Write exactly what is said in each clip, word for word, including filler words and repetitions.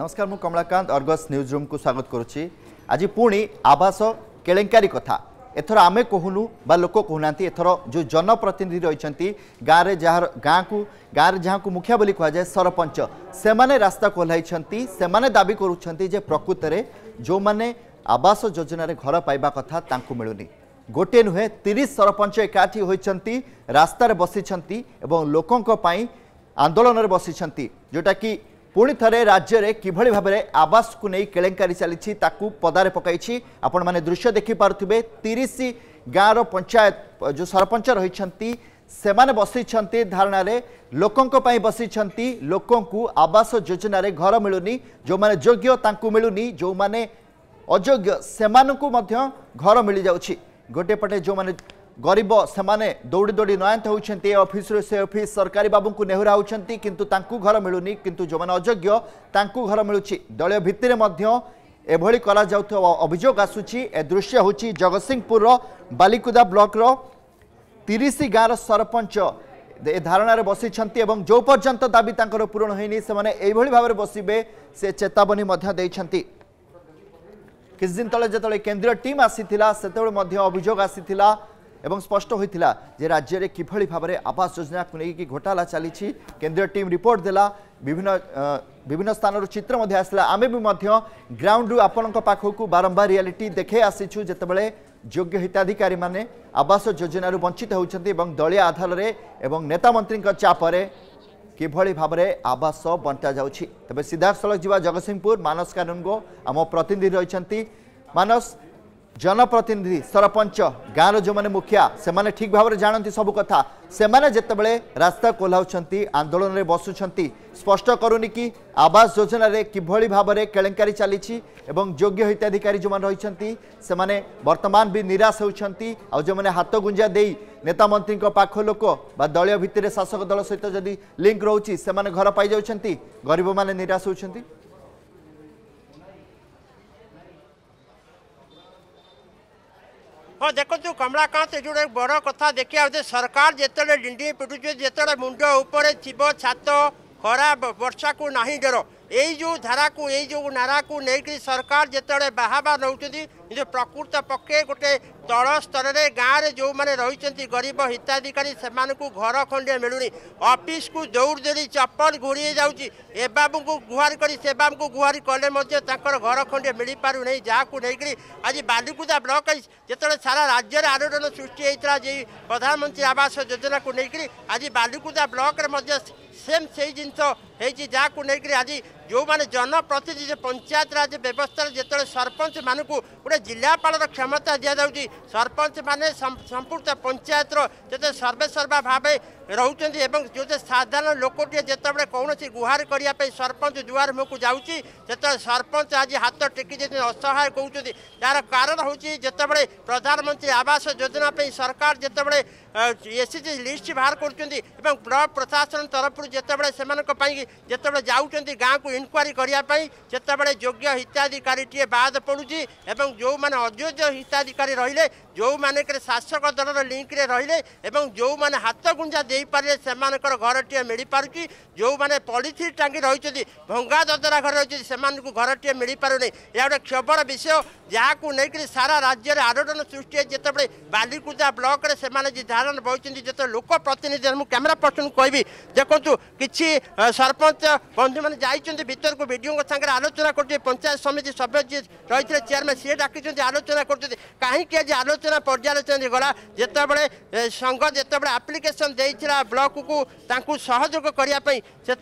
नमस्कार मु Kamlakant Argus news room को स्वागत करुच्ची। आज पुणी आवास केलेंकारी कथा एथर आमे कहूनु बा लोक कहूना एथर जो जनप्रतिनिधि रही गाँव में जहाँ गाँ को गाँव में जहाँ को मुखिया बोली कह जाए सरपंच से माने रास्ता खोलाई से माने दाबी करुँच प्रकृत में जो माने आवास योजना रे घर पाइबा कथा तांकु मिलुनी। गोटे नुहे तीस सरपंच एकाठी होती रास्तार बसी लोकों आंदोलन में बसी जोटा कि पुणी थे राज्य में किभली भाव में आवास को नहीं केलेंकारी चली पदारे पकई आपण मैंने दृश्य देखिपे तीस गाँव पंचायत जो सरपंच रही से माने बसी धारणा लोकों बसी लोकों को आवास योजना रे घर मिलुनी जो माने योग्य तांकु मिलुनी जो माने अयोग्य से घर मिल जाउछि। गोटे पटे जो माने गरीब से माने दौड़ी दौड़ी नयंत होती ऑफिस से ऑफिस सरकारी बाबू को नेहुरा होती किंतु तांकु घर मिलुनी किंतु जो माने अयोग्य तांकु घर मिलुछि। दलीय भित्तिरे मध्य एभली करा जाउथो अभियोग आसुछि। ए दृश्य होछि जगतसिंहपुर बालिकुदा ब्लॉक रो तीस गाँव सरपंच ए धारणा रे बसी एवं जो पर्यंत दाबी तांकर पूरण होइनी से माने एभली भाव में बसिबे से चेतावनी मध्य देइछंती। किछ दिन तले जतले केंद्रीय टीम आसीथिला सेतेबेले अभियोग आसीथिला एवं स्पष्ट होता जे राज्य में किभली भाव में आवास योजना को लेकिन घोटाला चली। केंद्रीय टीम रिपोर्ट देला विभिन्न विभिन्न स्थान चित्र आसला। आमे भी ग्राउंड आपण पाखक बारंबार रियलिटी देखे आसीचु जेतेबेले योग्य हिताधिकारी माने आवास योजना वंचित होती दलीय आधार एवं नेता मंत्री चापरे किभली भाव में आवास बंटा जाउछि। तबे सीधा सड़क जीवा जगतसिंहपुर मानस कानूनगो आम प्रतिनिधि रही मानस जनप्रतिनिधि सरपंच गाँव जो माने मुखिया से माने ठीक भाव में जानती सब कथा से माने जेतेबेले रास्ता कोल्हाउछंती आंदोलन में बसुछंती स्पष्ट करूनी कि आवास योजना रे किभली भाव में केलेंकारी चली एवं योग्य हिताधिकारी जो माने रहिछंती से माने वर्तमान भी निराश होउछंती। आ जो माने हाथ गुंजा देई नेता मंत्री पाख लोक बा दलीय भित्तिरे शासक दल सहित जदि लिंक रोची से माने घर पाई जाउछंती गरीब माने निराश होउछंती। हाँ देखो कमलाकांत जो बड़ कथा देखिए सरकार जिते डिंडी पिटुचे जिते मुंड उपर थो छात खरा वर्षा को नहीं डर यही जो धारा को यही जो नारा को लेकिन सरकार जिते बाहाबा नौ जो प्रकृत पक्षे गोटे तल स्तर में गाँव में जो मैंने रही गरीब हिताधिकारी से घर खंडे मिलूनी ऑफिस को दौड़ दौड़ी चप्पल घोड़ी जाऊँगी ए बाबू को गुहार कर से बाबू को गुहार कले घर खंडे मिल पार नहीं जहाँ को लेकिन आज बालिकुदा ब्लॉक जिते सारा राज्य में आलोड़न सृष्टि होता जी प्रधानमंत्री आवास योजना को लेकिन आज बालिकुदा ब्लॉक सेम से जिनस जहाँ को लेकिन आज जो मैंने जनप्रतिनिधि पंचायत राज व्यवस्था जिते सरपंच मान को गोटे जिलापाल क्षमता दि जाऊँगी सरपंच माने संपूर्ण पंचायत जो सर्वे सर्वा भाव रोचे जो साधारण लोकटे जिते कौन गुहार करने सरपंच दुआर मुख जाऊँगी जो सरपंच आज हाथ टेकी असहाय कहते यार कारण हूँ जिते प्रधानमंत्री आवास योजना सरकार जिते एसएचजी लिस्ट बाहर कर ब्लॉक प्रशासन तरफ जिते से जिते जाऊँच गाँव को इनक्वारी करने जिते योग्य हिताधिकारी टे बाद पड़ुची एवं जो मैंने अयोग्य हिताधिकारी रहिले जो माने शासक दल लिंक रे रहिले एवं जो माने हाथ गुंजा दे पारे से घर टे मिल पारुची जो माने पॉलिथिन टांगी रही भंगा ददरा घर रही से घर टे मिल पार नहीं यह गोटे क्षोभर विषय जहाँ को लेकिन सारा राज्य में आलोड़न सृष्टि जिते बालिकुदा ब्लॉक रे से धारण बही जो लोक प्रतिनिधि मुझे कैमेरा पर्सन कहबी देखो किसी सरपंच बंधु मैंने जाइए भीतर को वीडियो सागर आलोचना कर पंचायत समिति सभ्य जी रही चेयरमैन सी डाक आलोचना कर कहीं आज आलोचना पर्यालोचना गला जिते संघ जिते आप्लिकेसन देता ब्लॉक को सहयोग करने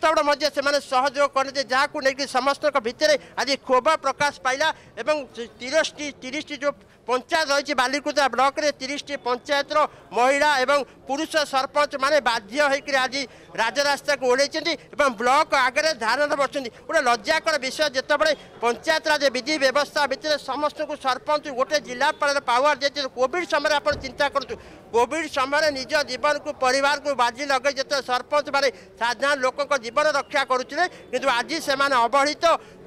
से सहयोग करते जहाँ को लेकिन समस्त भितर आज क्षोभ प्रकाश पाइला एवं तीस तीस जो पंचायत रही बालिकुदा ब्लॉक रे तीस पंचायत महिला एवं पुरुष सरपंच माने बाध्य होकर आज राजरास्ता को ओढ़े ब्लॉक आगे धारण बसुँच गोटे लज्जाकर विषय जिते पंचायत राज विधि व्यवस्था भितर समस्त को सरपंच गोटे जिलापाल पावर दे कोविड समय आप चिंता करूँ कोविड समय निज जीवन को परिवार को बाजी लगे जिते सरपंच माने साधारण लोक जीवन रक्षा करुले कि आज से अवहेलित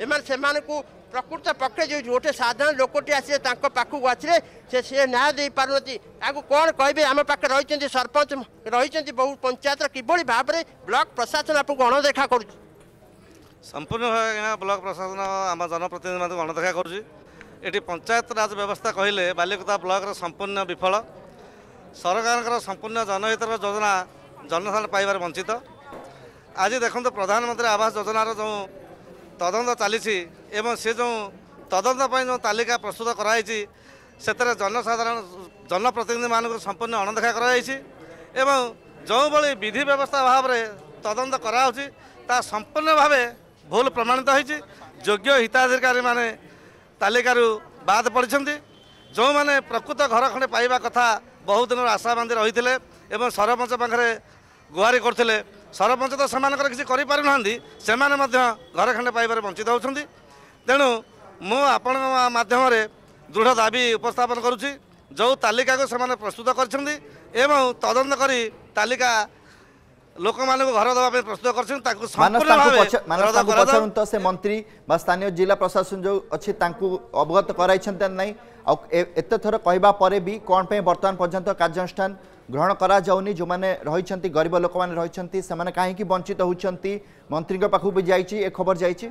एम प्रकृत पक्षे जो गोटे साधारण लोकटे आसे पाखक आसले से सी न्याय दे पारती आपको कौन कहे आम पाखे रही सरपंच रही बहु पंचायत किभली भाव में ब्लॉक प्रशासन आपको अणदेखा कर संपूर्ण भाव ब्लॉक प्रशासन आम जनप्रतिनिधि मान अणदेखा करुँची पंचायत राज व्यवस्था कहले बालिकुदा ब्लॉक संपूर्ण विफल सरकार संपूर्ण जनहित योजना जनसाधारण पाइबार वंचित। आज देखो प्रधानमंत्री आवास योजनार जो तदंत चली से जो तदंत जो तालिका प्रस्तुत कराई से जनसाधारण जनप्रतिनिधि मानक संपूर्ण अणदेखा कराई जो भली विधि व्यवस्था भाव में तदंत कराउछि ता संपूर्ण भाव भूल प्रमाणित होती। योग्य हिताधिकारी माने तालिकारु बाद पड़ते जो मैंने प्रकृत घर खंडे पाइबा कथा बहुत दिन आशा बांधी रही एवं सरपंच पाखे गुहारी करते सरपंच तो सेमानकर किसी करि पारु नाहांती सेमाने मध्य घर खंडे पाइबार वंचित होउछंती। तेणु मु आपण माध्यम दृढ़ दाबी उपस्थापन करुच्ची जो तालिका को सेमाने प्रस्तुत करछंती एवं तदंत करी तालिका लोक मान घर दवा प्रस्तुत कर तो से मंत्री बा स्थानीय जिला प्रशासन जो अच्छी अवगत कराई एत थर कहवा पर भी कौन पे वर्तमान पर्यंत कार्यानुष्ठान ग्रहण करा जाउनी जो माने रही गरीब लोक मैंने रही से कहीं वंचित होती मंत्री पाखु भी जाइए खबर जाइए।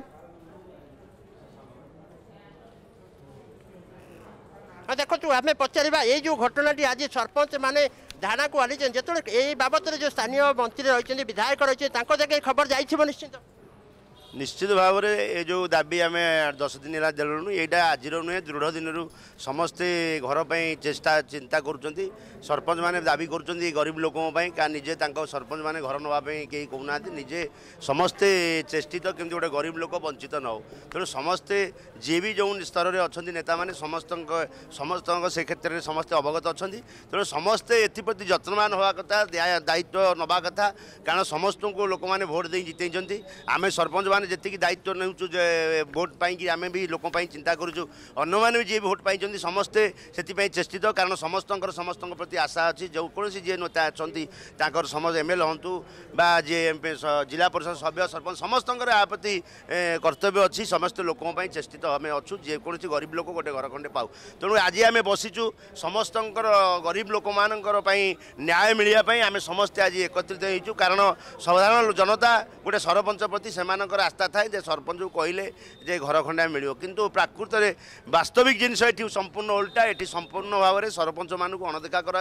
देखो आम पचार ये जो घटना आज सरपंच माने धारणा को आनी जो बाबद जो स्थानीय मंत्री रही विधायक रही खबर जाइए निश्चित निश्चित भाव में ये जो दाबी आम दस दिन है देलुँ यहाँ आज नुहे दृढ़ दिन समस्ते घर पर चेष्टा चिंता करुँच सरपंच मैंने दाबी करुँच गरीब लोकों क्या निजे सरपंच मैंने घर नापी कहीं कहूना निजे समस्ते चेष्टित केमती गोटे गरीब लोक वंचित न हो। तेणु समस्ते जी भी जो स्तर में अच्छा नेता मैंने समस्त समस्त से क्षेत्र में समस्ते अवगत अच्छा तेणु समस्ते एप्रति जत्नवान हवा कथा दायित्व नवा कथा कारण समस्त को लोक मैंने भोट दे जितई आम सरपंच मैंने जी दायित्व नौ भोट पाई आम भी लोक चिंता करूँ अन्न मैंने जी भोट पाई समस्ते से चेष्टित कारण समस्त समस्त प्रति आशा अच्छी जो कौन जी नेता अच्छा समस्त एम एल हूँ बा जी जिला परिषद सभ्य सरपंच समस्त प्रति कर्तव्य अच्छी समस्त लोक चेष्टित आम अच्छु जेकोसी गरीब लोक गोटे घर खंडे पाऊ। तेणु आज आम बसीचु समस्त गरीब लोक मान न्याय मिलवाई आम समस्ते आज एकत्रित होइचु कारण साधारण जनता गोटे सरपंच प्रति से आस्था थाए जे सरपंच को कहले जे घर खंडा मिल किंतु प्रकृत में वास्तविक जिनस ये संपूर्ण उल्टा ये संपूर्ण भाव में सरपंच मान को अणदेखा करा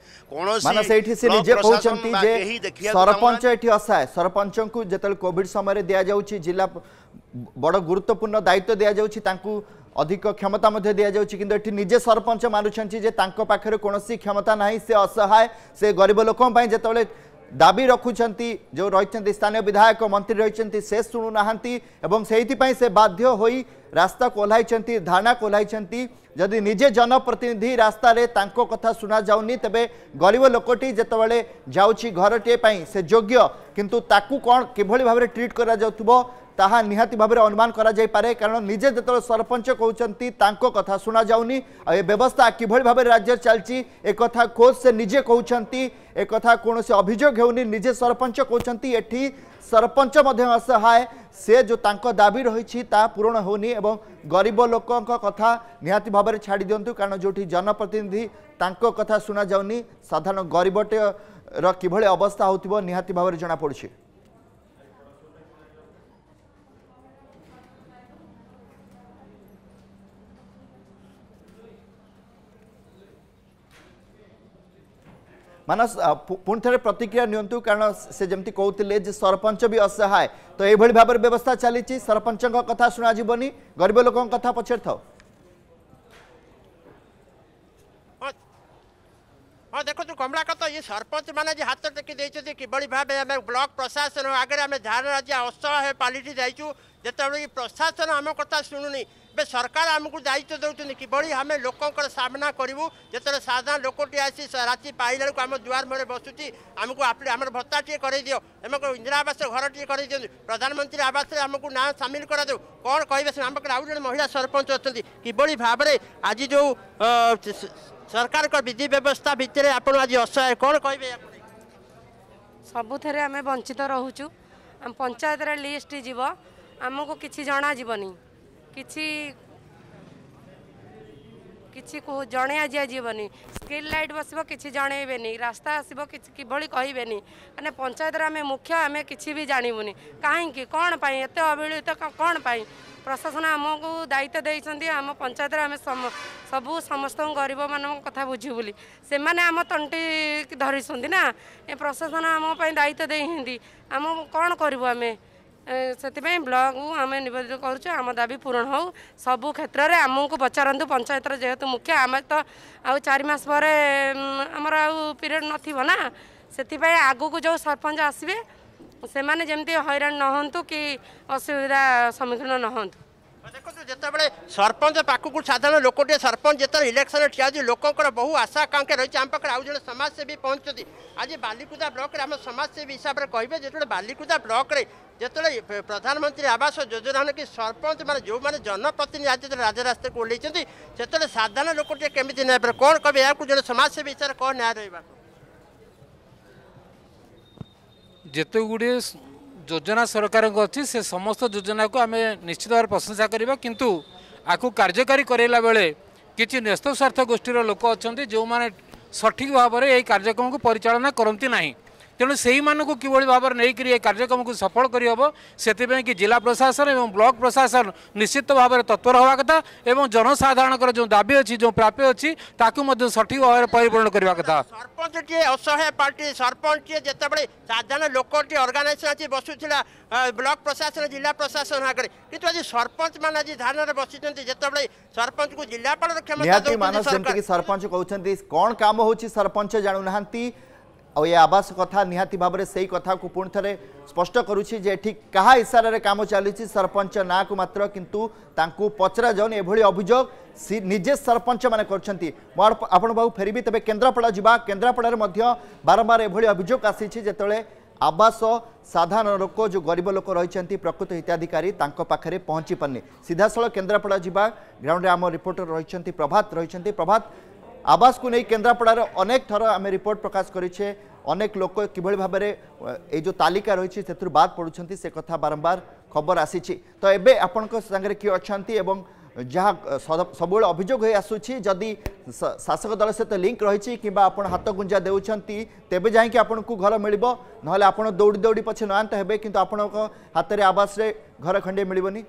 सरपंच ये असहाय सरपंच को जो कोविड समय दि जाऊँगी जिला बड़ गुरुत्वपूर्ण दायित्व दि जाऊँगी अधिक क्षमता दि जाऊँगी किंतु एठी निजे सरपंच मानुछंती जे तांको पाखरे कोनोसी क्षमता नाही से असहाय से गरीब लोकों पई जेतले दाबी रखुंट जो रही स्थानीय विधायक मंत्री रही से शुणुना से से बाध्य होई रास्ता को ओह्लाई धारणा को ओह्लाई जदि निजे जनप्रतिनिधि रास्ता रे तांको कथा शुना जाउनी तेबे गरीब लोकटी जेतबेले जाउची घरटे पई से योग्य किंतु ताकू कौन किभली भाबरे ट्रीट करा जाउथबो ताहा निहाती भाव अनुमान करा जाय पारे कारण निजे जो सरपंच कहते कथा शुणा जाऊनी आ व्यवस्था किभली भाव राज्य चलती एक कथा खोज से निजे कहते एक कथा कौन से अभियोग होनी निजे सरपंच कहते एठी सरपंच असहाय से जो तांको दाबी रही पूरण होनी एवं गरीब लोकों कथा निहाती भाव में छाड़ी दिंतु कारण जो जनप्रतिनिधि तांको कथा शुणा जाऊनी साधारण गरीबटे किभली अवस्था होतिबो निहाती भाव में जना पड़ुछि। मानस पुणी थे प्रतिक्रिया नियंतु कारण से जमती कहते सरपंच भी असहाय तो ये भाव में व्यवस्था चली सरपंच कथा शुणा जीवनी गरीब लोक कथा पछे था। हाँ देखो तो कमलाकर तो ये सरपंच मैंने हाथ टेकी देते कि भाव आम ब्लॉक प्रशासन आगे आम धारणा असहाय पालिटी जाइचु जो प्रशासन आम कथा शुणुनी बे सरकार आमको दायित्व दौरान कि आम लोकंर सामना करूँ जो साधारण लोकटी आसी राति पाइला आम दुआर मुझे बसुची आमको आम भत्ता टे कर दियो आमको इंदिरा आवास घर टे कर दिखाँ प्रधानमंत्री आवास आमको ना सामिल कर दो कौन कहे आम पाखे आउ जन महिला सरपंच अच्छा कि भाव में आज जो सरकार का विधि व्यवस्था भितर आप आज असहाय कौन कहे सबुथ आम वंचित रोचु पंचायत लिस्ट जीव आमको किसी जना जीवनी किसी किसी को जणे आज आजीवनी स्किल लाइट बसब किसी जणेबेनी रास्ता आसब किभली कहबेनी मैंने पंचायत आम मुख्य आम कि भी जानबुनि कहीं कौन पाई एत अवहेलित कौन पाई प्रशासन आमको दायित्व देते आम पंचायत आम सबू समस्त गरीब मान कथा बुझू बोली से मैंने आम तंटी धरी ना ए प्रशासन आम दायित्व देती आम कौन करूँ आम से ब्लॉक आम निवेदन करुँ आम दाबी पूरण हो सबू क्षेत्र में आमको पचारतु पंचायत जेहेतु मुख्य आम तो आ चार मास पर आमर पीरियड ना से आगू को जो सरपंच आसवे से माने जमती हैरान नहंतु कि असुविधा सम्मुखीन नहंतु देखो जिते सरपंच पाखक साधारण लोकटे सरपंच जिते इलेक्शन ठिया लोकर बहु आशा आकांक्षा रही आम पाखे आउ जन समाजसेवी पहुंचती आज बालिकुदा ब्लॉक आम समाजसेवी हिसाब से कहे जो बालिकुदा ब्लॉक जिते प्रधानमंत्री आवास योजना कि सरपंच मान जो मैंने जनप्रतिनिधि आज राजरास्ता को ओल्लैंट से साधारण लोकटे केमी न्याय कौन कहे या जन समाजसेवी हिसाब से कौन न्याय रहा जिते गुड़े योजना सरकार अच्छी से समस्त योजना को आम निश्चित भाव प्रशंसा करवा किंतु आपको कार्यकारी कराला बेले किसी न्यस्त स्वार्थ गोष्ठीर लोक अच्छा जो मैंने सठिक भाव में यही कार्यक्रम को परिचालना करती ना तेणु से मानक किभली भाव में नहीं ये कार्यक्रम को सफल करहब से कि जिला प्रशासन और ब्लॉक प्रशासन निश्चित भाव में तत्पर हवा कथा और जनसाधारण जो दाबी अच्छी जो प्राप्य अच्छी ताकू सठिक भाव में परिपूर्ण करने कथा सरपंच टी असहाय पार्टी सरपंच टी जिते साधारण लोक टी अर्गानाइजेसन आज बसुला ब्लॉक प्रशासन जिला प्रशासन आगे किंतु आज सरपंच मान आज धारणा बसी जिते सरपंच को जिलापाल क्षमता सरपंच कहते कौन काम हो सरपंच जानूना और ये आवास कथा निहाती भाव में सही कथा को पुणी थे स्पष्ट करुच्ची जे ठीक क्या इशारे काम चली सरपंच ना को मात्र किंतु तांकू पचरा जाऊन एभली अभियोग निजे सरपंच माने करछंती आपण बाबू फेरबी तबे केन्द्रापड़ा जिबा केन्द्रापड़ा मध्य बारंबार एभली अभियोग आसी जेतेबेले आवास साधारण लोक जो गरीब लोक रही प्रकृत हिताधिकारी तांको पाखरे पहुंची पारनी सीधासल केन्द्रापड़ा जिबा ग्राउंड आम रिपोर्टर रही प्रभात रही प्रभात आवास को नहीं केन्द्रापड़ार अनेक थर आम रिपोर्ट प्रकाश करें अनेक लोक किभली भाव में जो तालिका रही से बाद पड़ुंट से कथा बारंबार खबर आसी तो एबे आपण संगे किए अच्छा जहाँ सब अभियोग आसूची जदि शासक दल सहित लिंक रही कि हाथ गुंजा देउछंती तेबे जाइए आपन को घर मिल ना आप दौड़ी दौड़ी पछे नयांत हेबे किंतु आपण हाथ में आवास रे घर खंडे मिलबनी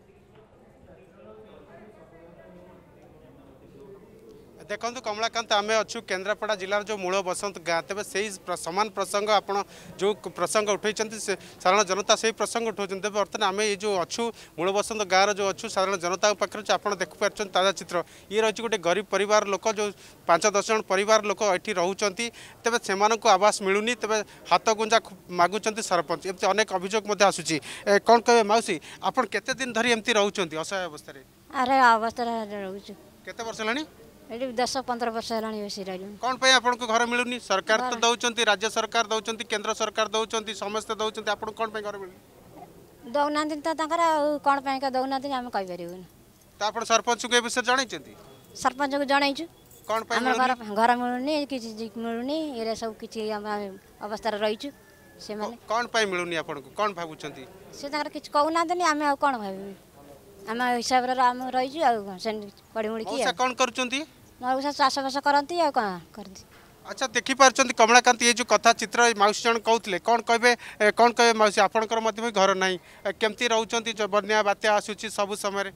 देखो कमलाकांत आम अच्छु केन्द्रापड़ा जिलार जो मूल बसंत गाँ तेज से सामान प्रसंग आप जो प्रसंग उठे साधारण जनता से प्रसंग उठाऊँ तेज बर्तमान आम ये जो अच्छु मूल बसंत गाँव जो अच्छु साधारण जनता पाखे आप देखिपार ताजा चित्र ये रही गोटे गरीब परिवार लोक जो पांच दस जन परिवार लोक ये रोचान तेज से आवास मिलूनी तेज हाथ गुंजा मागुंट सरपंच एमती अनेक अभियोग आसूसी कौन कहे मौसी आप केते दिन धरी एमती रोचान असहाय अवस्था अरे अवस्था केते वर्ष है दस पंद्रह वर्ष है कौन पे आपको घर मिलूनी सरकार तो दौरान राज्य सरकार दौरान केंद्र सरकार दौरान समस्त दौरान आप कौन पे घर मिलूनी दौना तो कौन पे दौना आम कहीपर तो आप सरपंच को विषय जानी सरपंच को जनईचु कौन पे घर घर मिलूनी किसी मिलूनी ये सब किसी अवस्था रहीचु से कौन पे मिलूनी आपको कौन भावुं से कि कहूना आम आ कौन भाव आम हिसाब से आम रही पढ़ी मुड़ी कौन कर मौसा चाष बास करती करती अच्छा देखिपार कमलाकांत ये जो कथा चित्र मौसी जन कहते कौन कहे कौन कहे मौसी आपंकर घर ना केमती रोच बन्या बात्या आसूची सब समय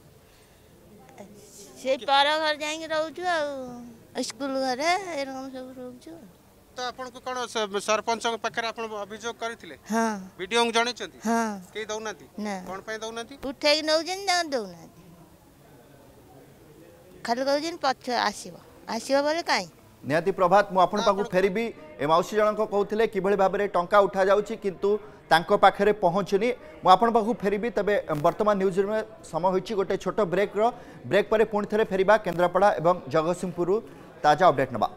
से पर घर जा स्कूल घर सब रोच तो आपन को कौन सरपंच पाखे आप अभियोग करते हाँ वीडियो जन हाँ कई दौना कौन पे दौना उठे दौना खाली कहते पछ आसो आसो बोले कहीं निहाती प्रभात मु आपन पाखु फेरबी ए मौसी जनक कहते किभली भाव में टंका उठा जाउची किंतु तांको पाखरे पहुँचुनी मु आपन पाखु फेरबी तबे वर्तमान न्यूज में समय होइची गोटे छोट ब्रेक रो ब्रेक पर पुणी थे फेरिबा केन्द्रापड़ा एवं जगतसिंहपुर ताजा अपडेट नबा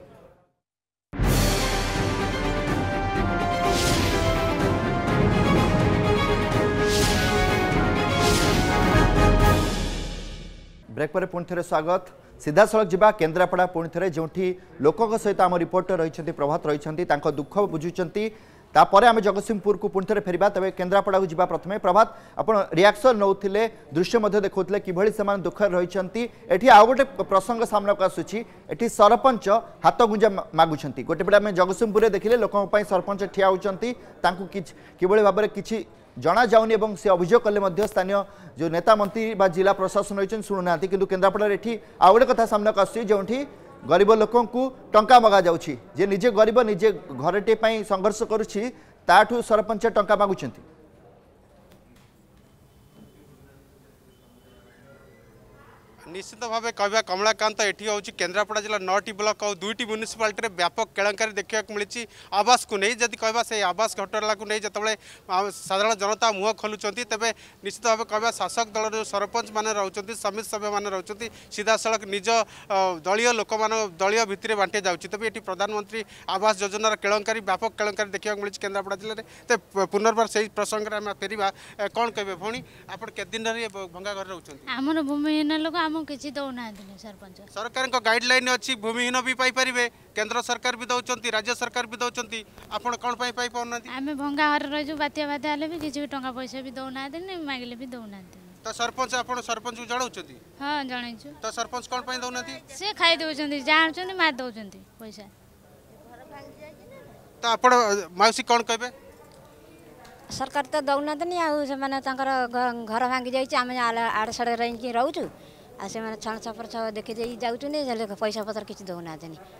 ब्रेक पर पुणी थे स्वागत सीधा सड़क जा केन्द्रापड़ा पुणी थे जो लोकों सहित आम रिपोर्टर रही प्रभात रही दुख बुझुंट तापर आम जगतसिंहपुर को पुणी थे फेरवा तेज केन्द्रापड़ा को जी प्रथम प्रभात आप रिएक्शन नौते दृश्य देखते किभली से दुखर रही आउ गोटे प्रसंग सामना को आसूची एटी सरपंच हाथ गुंजा मागुंट गोटे पटे आम जगतसिंहपुर देखिले लोक सरपंच ठिया होती किभली भाव में किसी जना जाऊनी एवं से अभियोग कले स्थानीय जो नेता मंत्री बा जिला प्रशासन रही शुणुना कि केन्द्रापड़ा ये आउ गोटे कथा सामना को आसूची जो गरीब लोकों को टंका मगा जाउछि जे निजे गरीब निजे घरटे पई संघर्ष करुछि ताठू सरपंच टंका मागुछंती निश्चित भाव कहवा कमलाकांत एटी हूँ केन्द्रापड़ा जिला नौटी ब्लक और दुईटी म्यूनिसिपालिटी व्यापक केलेंकारी देखा मिली आवास को नहीं जदि कहवा से आवास घटना को नहीं जिते साधारण जनता मुह खोलुंट तेज निश्चित भाव कहवा शासक दल जो सरपंच मैंने रोच समिति सभ्य मैंने रोच सीधा सड़क निज दलीय लोक मान दलीय भित्ति बांटे जाऊँगी तेज ये प्रधानमंत्री आवास योजनार केलेंकारी व्यापक केलेंकारी देखा मिली केन्द्रापड़ा जिले में पुनर्बार से प्रसंग में फेरवा कौन कहे भौणी आप केत दिन भंगा घर रोच भूमिहीन लोक किसी दौना सरपंच सरकार गाइडलाइन अच्छी भूमिहीन भी पाइपर केंद्र सरकार भी दौरान राज्य सरकार भी दौरान आपड़ कौन पाई पाना आम भंगा घर रही बात्या बात्या हेल्ले भी किसी भी टंका पैसा भी दौना मागिले भी दौना तो सरपंच आप सरपंच को जनाऊँ हाँ जनइु तो सरपंच कौन पाई दौना से खाई दौरान जहाँ मार दौरान पैसा तो आप मौसी कौन कहे सरकार तो दौना आम घर भांगी जाइए आड़ साड़े रही रोचु आ से छण छपर छ देखी जाऊँ पैसा पतर किसी दौना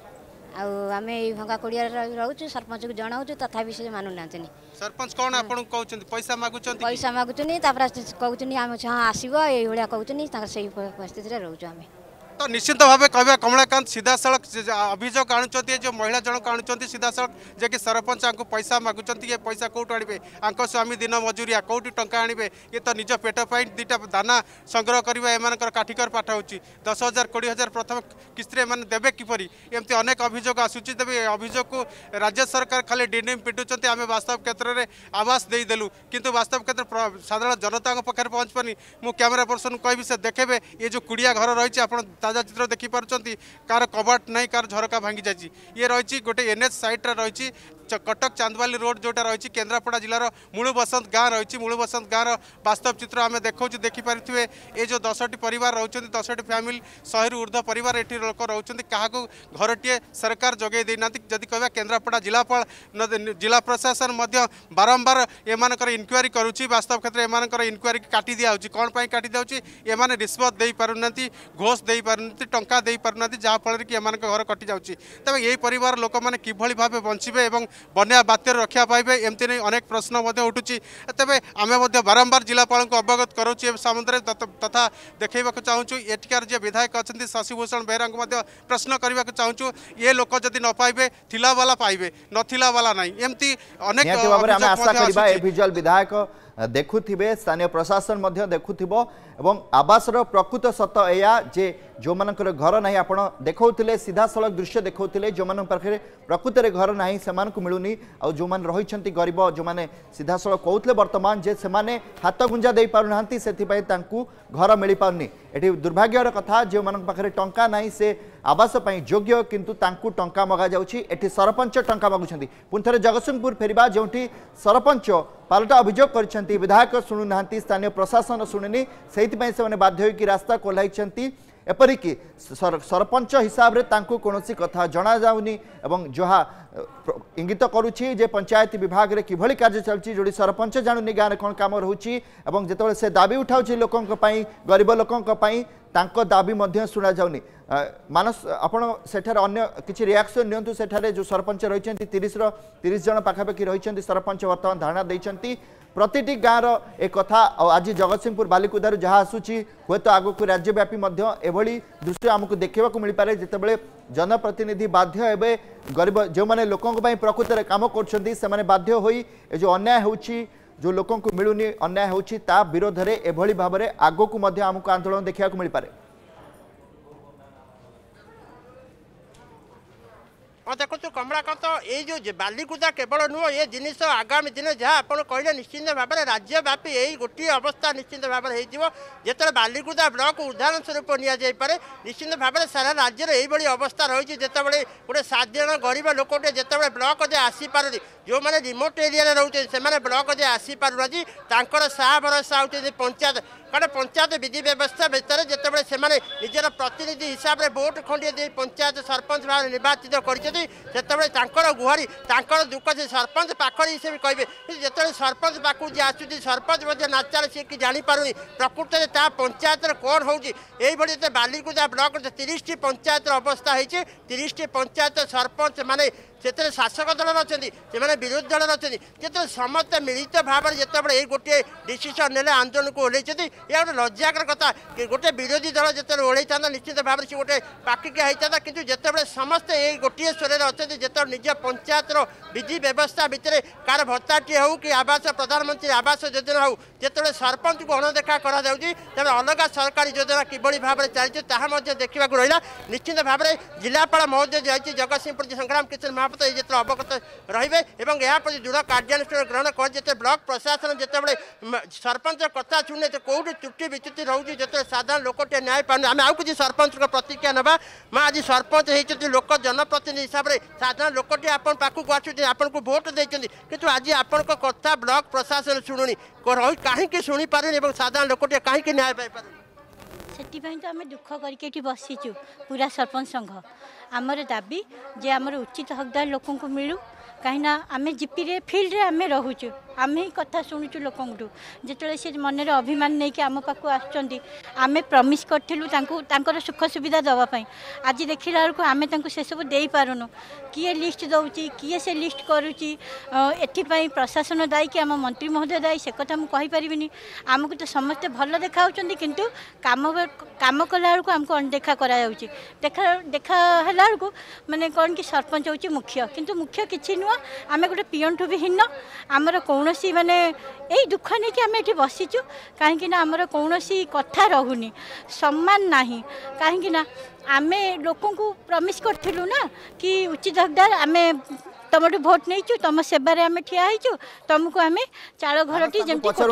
आम ये भंगा कोड़िया रोचु सरपंच को जनाऊँ तथापि से मानुना सरपंच कौन आपन कहउछन पैसा मागुछन पैसा मागुछन तापर कहउछन आम हाँ आसीबो एई भलिया कहउछन ताकर सही परिस्थिति रे रहउछ आमे तो निश्चित भाव कहवा कमलाकांत सीधा सड़क अभियोग आणुंट जो महिला जनक आणुंट सीधा सड़क जे कि सरपंच को पैसा मागुंट ये पैसा कौटू आने आंक स्वामी दिन मजूरिया कौटी टंका आने ये तो निज पेट पर दुटा दाना संग्रह करवा एम काठिकर पाठ हो दस हजार कोड़े हजार प्रथम किस्ती एम देवे किपरि एमती अनेक अभियोग आसूची तेज अभियोग को राज्य सरकार खाली डिम पिटुंट आम वास्तव क्षेत्र में आवास देदेलु किंतु वास्तव क्षेत्र साधारण जनता पाखे पहुँच पानी मु कैमेरा पर्सन कहि से देखेबे ये जो कुड़िया घर रही आप ताजा चित्र देखिपुंट कार कबाट नहीं कार झरका भांगी जाइए ये रही गोटे एनएच साइट रही कटक चांदवाली रोड जोटा रही केन्द्रापड़ा जिलार मूल बसंत गाँ रही मूल बसंत गाँव वास्तव चित्र आम देखा देखिपे ये जो दसटी परिवार रोच दसटी फैमिली शहे ऊर्ध्व परिवार ये लोक रोच क्या घरटीए सरकार जगै देना जदि कह केन्द्रापड़ा जिलापाल जिला प्रशासन बारंबार एम इनक्वारी करुच्ची वास्तव क्षेत्र में एम इनक्वारी काटी दिखाई कौन पर काटी दिखाई रिश्वत दे पारना घोष दे पारना टंका दे पारना जहाँफल कि एम घर कटि जाऊँगी तेज यही परिवार लोक मैंने किभली भाव बंचे और बन्या बात्य रक्षा पाइबे एमती नहीं अनेक प्रश्न उठुची तेज आम बारंबार जिलापाल को अवगत करोचे सामंतरे तथा देखा चाहूँ एठिकार जे विधायक अच्छा शशिभूषण बेहरा प्रश्न करने को चाहूँ ये लोक जदि न पाइबे थिला वाला पाइबे नथिला वाला नहीं एमती अनेक आशा करबा ए विजुअल विधायक देखुथिबे स्थानीय प्रशासन मध्य देखुथिबो एवं आवासर प्रकृत सत एया जे जो मानकर घर नहीं आपण देखौथिले सीधा सड़क दृश्य देखौथिले जो मान पाखे प्रकृत रे घर नहीं सेमान को मिलुनी आ जो मान रहिछंती गरीब जो माने सीधा सड़क कहउथिले वर्तमान जे सेमाने हाथ गुंजा दे पारु नांती सेथि पय तांकू घर मिली पाउनी एठी दुर्भाग्यर कथा जो मान पाखे टंका नहीं से आवास पय योग्य किंतु तांकू टंका मगा जाउछि एठी सरपंच टंका मागुछंती पुनथरे जगतसिंहपुर फेरिबा जोठी सरपंच पालटा अभियोग करछंती विधायक शुणु नांती स्थानीय प्रशासन शुणुनी सेहितपय से बाध्य होइकि रास्ता कोल्हाइछंती एपरिकी सर, सरपंच हिसाब रे तांकू कोनोसी कथा जना जाउनी एवं जहा इंगित करुछि जे पंचायत विभाग रे किभली कार्य चलछि जोडी सरपंच जानुनी गाँ रे कोन काम रहउछि एवं जेतबेले से दाबी उठाउछि लोकंक पई गरीब लोकंक पई तांको दाबी मध्य सुना जाउनी मानस आपण सेठार अन्य किछि रिएक्शन नियंतु सेठारे जो सरपंच रहिछंती तीस रो तीस जन पाखापाखि रहिछंती सरपंच वर्तमान धारणा दैछंती प्रतिटी गाँव एक कथा आज जगतसिंहपुर बालिकुदार जहाँ आसूची हे तो आगक राज्यव्यापी एभली दृश्य आमको देखा मिल पारे जितेबाला जनप्रतिनिधि बाध्य एवं गरीब जो मैंने लोकों प्रकृत में कम कर बाध्य हो जो अन्याय होची जो लोकों को मिलूनी अन्याय होची ता विरोध में एभली भाव में आगक आमको आंदोलन देखा मिल पारे। हाँ देखो कमलाकांत ये जो बालीकुदा केवल नुह ये जिनिस आगामी दिन जहाँ आप कहले निश्चिंत भाव में राज्यव्यापी यही गोटे अवस्था निश्चिंत भाव में जो बालीकुदा ब्लॉक उदाहरण स्वरूप निपे निश्चिंत भाव में सारा राज्य में यही अवस्था रही जितेबाला गोटे साधारण गरीब लोकटे जितेबाला ब्लॉक जे आसीपार जो मैंने रिमोट एरिया रोचे से ब्लॉक जे आसीपार साहा भरोसा होती पंचायत कारण पंचायत विधि व्यवस्था भितर जितेबाला से निजर प्रतिनिधि हिसाब से भोट खंडिए दे पंचायत सरपंच भाव निर्वाचित कर गुहारी दुख से सरपंच पाखरी से भी कहे जो सरपंच पाक जी आसुच्च सरपंच नाचार सी कि जापार प्रकृत में पंचायत कौन हो बालीकुदा ब्लॉक तीस टी पंचायत अवस्था होती तीस टी पंचायत सरपंच माने से शासक दल अच्छा से विरोधी दल अच्छा जो समस्त मिलित भाव में जिते ये गोटे डिसीजन ने आंदोलन को ओल्ल यह गोटे लज्जार कथा गोटे विरोधी दल जो ओल्ल निश्चित भाव से गोटे पाकिका होता कि जिते समस्ते ये गोटे स्वर अच्छा जो निज पंचायत विधि व्यवस्था भितर कार भत्ताटी हो कि आवास प्रधानमंत्री आवास योजना हो जो सरपंच को अणदेखा करा अलग सरकारी योजना किभली भाव में चलती देखा रहा निश्चित भाव में जिलापाल महोदय जाइए जगतसिंहपुर संग्राम किशन महापात्र ये जो अवगत रे और दृढ़ कार्यानुष्ठान ग्रहण कर जिते ब्लॉक प्रशासन जिते सरपंच कथा शुणे तो कौटी त्रुटि विच्युति रोचे जो साधारण लोकटे न्याय पाने आम आउ कि सरपंच प्रतिक्रिया ना माँ आज सरपंच होती लोक जनप्रतिनिधि हिसाब से साधारण लोकटे आप पाखक आसुच्च आपन को भोट देते कि आज आपण कथा ब्लॉक प्रशासन शुणुनी कहीं शुणी पारे साधारण लोकटे कहीं न्याय पाई से तो आम दुख करके बसीचु पूरा सरपंच संघ आमर दाबी जे आमर उचित हकदार लोक मिलू कहीं आम जीपी रे फील्ड रे आम रोचु आम ही कथा शुणुचु लोक जो से मन अभिमान नहीं कि आम पाक आम प्रमिश करूँ सुख सुविधा दवापाई आज देखला बेलू आम से सब दे पारुनु किए लिस्ट दौची किए से लिस्ट करुच्ची एपाई प्रशासन दायी कि आम मंत्री महोदय दायी से कथा मुझे कहीपरि आमको तो समस्ते भल देखा किंतु काम काम कला बेलू आमको अनदेखा करा देखा देखा बेलू माने कौन कि सरपंच होची मुख्य किंतु मुख्य किसी नुह आम गोटे पीएन ठू भी हीन आमर कौन माने यही दुख नहीं कि आम ये बसीचु कहीं आमर कौन कथा रोनी सम्मान ना कहीं आम लोक प्रमिश करूँ ना कि उचित हकदार आम तुम भोट नहीं तुम सेवार आम ठिया होचु तुमको आम चाल घर टी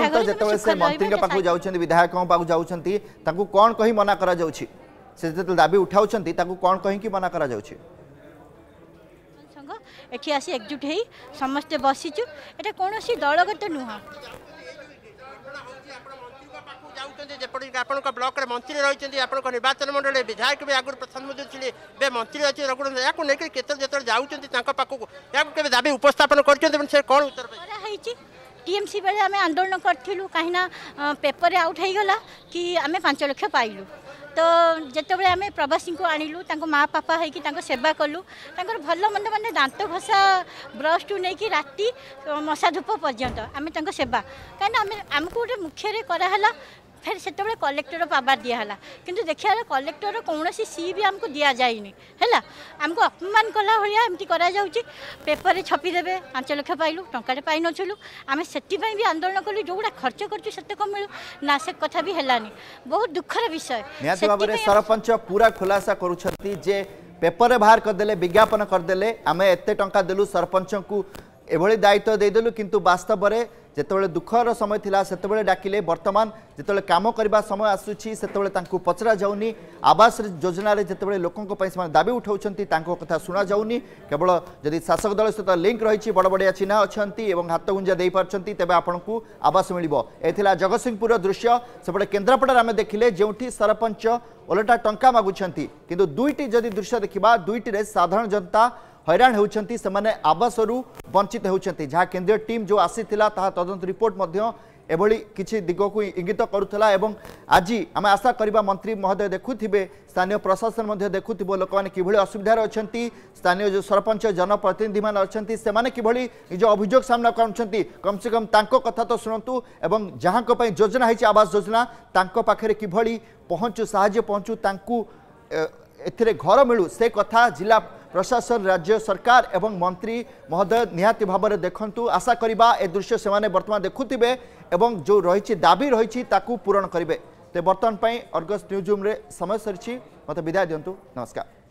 मंत्री पाखु जाउछन्ती विधायक पाखु जाउछन्ती ताकू कोन कहि मना करा जाउछि से जते दाबी उठाउछन्ती ताकू कोन कहि कि मना करा जाउछि एठी आसी एकजुट हो समस्ते बसीचु एटा कौन सी दलगत नुह आप ब्लॉक मंत्री रही आप निर्वाचन मंडल विधायक भी आगुरी प्रधानमंत्री थे मंत्री अच्छे या जो जाऊँच पाखक या दाबी उपस्थापन कर कौन उत्तर टीएमसी बेले आम आंदोलन करूँ कहीं पेपर आउट हो गला कि आम पांच लाख पाइलु तो जिते आम प्रवासी को आणिलु माँ पापा होकर सेवा कलु भल मंद मैंने दांत घसा ब्रश टू नहीं कि राति मशा धूप पर्यंत आम सेवा कहीं आमको गोटे मुख्य कराला फिर से कलेक्टर पावर दिहला किंतु देखा कलेक्टर कौन सी भी आमको दि जाए है आमको अपमान कला भाया एमती करा पेपर छपिदेवे पांच लाख पाइलु टंका पाई नलु आम से भी आंदोलन कलु जोड़ा खर्च कर मिलू ना से कथा भी है बहुत दुखर विषय सरपंच पूरा खुलासा करुछंती जे पेपर बाहर करदेले विज्ञापन करदेले आम एत टंका देलु सरपंच को एभली दायित्व देदेलु किंतु वास्तव में जितेबाला दुखर समय थिला सेतेबाला डाकिले वर्तमान जितेबाला काम करबा समय आसुछि सेतेबाला तांकु पचरा जाउनी आवास योजना रे जितेबाला लोकंक पई समान दाबी उठाउछंती तांको कथा सुना जाउनी केवल जदि शासक दल सहित लिंक रहिछि बड़ बड़िया चिन्ह अछंती एवं हाथ गुंजा देई पारछंती तेबे आपनकु आवास मिलिबो एथिला जगतसिंहपुर दृश्य सेपटे केन्द्रापड़ा आमे देखिले जेउठी सरपंच ओलटा टंका मागुछंती किंतु दुईटी जदि दृश्य देखिबा दुईटी रे साधारण जनता हैरान होउछंती सेमाने आवासरू वंचित होउछंती जहाँ केंद्रीय टीम जो आसीथिला ताहा तदंत रिपोर्ट मध्य एभली किछि दिगो को इंगित करुथला एवं आज आम आशा करबा मंत्री महोदय देखुथिबे स्थानीय प्रशासन मध्य देखुथिबो लोक माने किभली असुविधा अछंती स्थानीय जो सरपंच जनप्रतिनिधि मान अछंती सेमाने किभली निज अभियोग सामना करूछंती कम से कम तांको कथा तो सुनंतु एवं जहाँ को पई योजना है आवास योजना तांको पाखरे किभली पहुंचु साहाय्य पहुंचु तांकु एथिरे घर मिलू से कथा जिला प्रशासन राज्य सरकार एवं मंत्री महोदय निहाती भाव में देखंतु आशा करिबा ए दृश्य से वर्तमान देखुथिबे एवं जो रही दाबी रही पूरण करेंगे तो बर्तमान अर्गस न्यूज रूम रे समय सरी मत विदाय दिंतु नमस्कार।